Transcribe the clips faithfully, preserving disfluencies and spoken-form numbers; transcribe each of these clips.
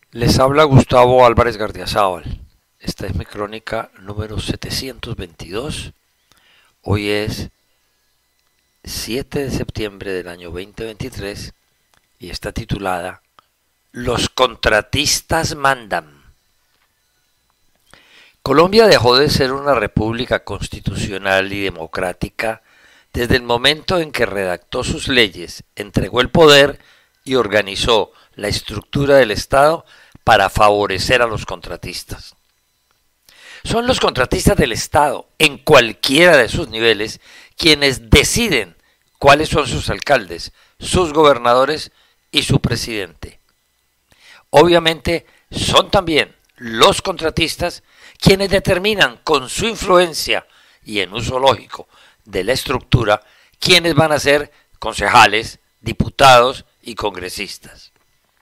Les habla Gustavo Álvarez Gardiazabal. Esta es mi crónica número setecientos veintidós. Hoy es siete de septiembre del año dos mil veintitrés y está titulada Los contratistas mandan. Colombia dejó de ser una república constitucional y democrática desde el momento en que redactó sus leyes, entregó el poder y organizó la estructura del Estado para favorecer a los contratistas. Son los contratistas del Estado, en cualquiera de sus niveles, quienes deciden cuáles son sus alcaldes, sus gobernadores y su presidente. Obviamente son también los contratistas quienes determinan con su influencia y en uso lógico de la estructura quiénes van a ser concejales, diputados y congresistas.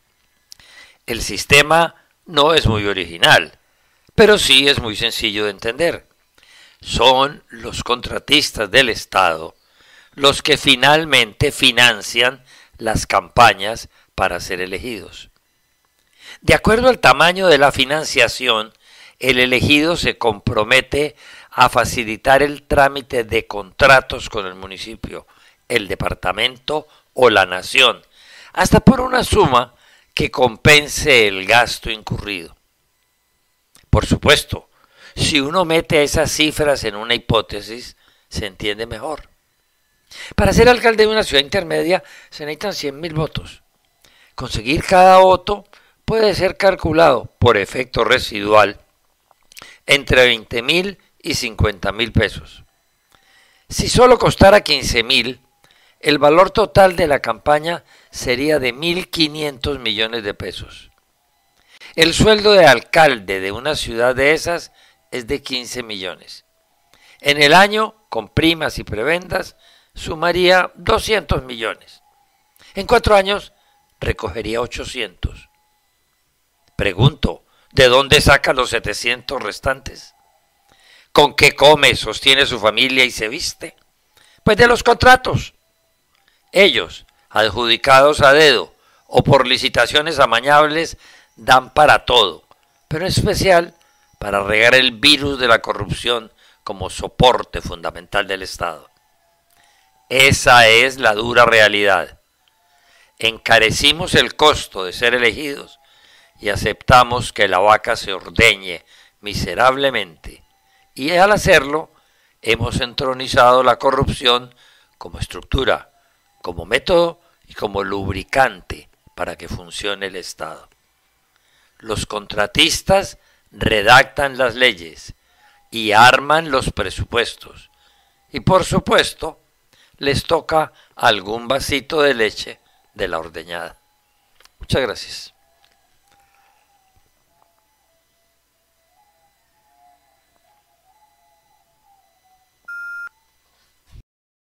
El sistema no es muy original, pero sí es muy sencillo de entender. Son los contratistas del Estado los que finalmente financian las campañas para ser elegidos. De acuerdo al tamaño de la financiación, el elegido se compromete a facilitar el trámite de contratos con el municipio, el departamento o la nación, hasta por una suma que compense el gasto incurrido. Por supuesto, si uno mete esas cifras en una hipótesis, se entiende mejor. Para ser alcalde de una ciudad intermedia se necesitan cien mil votos. Conseguir cada voto puede ser calculado por efecto residual entre veinte mil y cincuenta mil pesos. Si solo costara quince mil, el valor total de la campaña sería de mil quinientos millones de pesos. El sueldo de alcalde de una ciudad de esas es de quince millones. En el año, con primas y prebendas, sumaría doscientos millones. En cuatro años, recogería ochocientos. Pregunto, ¿de dónde saca los setecientos restantes? ¿Con qué come, sostiene su familia y se viste? Pues de los contratos. Ellos, adjudicados a dedo o por licitaciones amañables, dan para todo, pero en especial para regar el virus de la corrupción como soporte fundamental del Estado. Esa es la dura realidad. Encarecimos el costo de ser elegidos y aceptamos que la vaca se ordeñe miserablemente. Y al hacerlo, hemos entronizado la corrupción como estructura, como método y como lubricante para que funcione el Estado. Los contratistas redactan las leyes y arman los presupuestos. Y por supuesto, les toca algún vasito de leche de la ordeñada. Muchas gracias.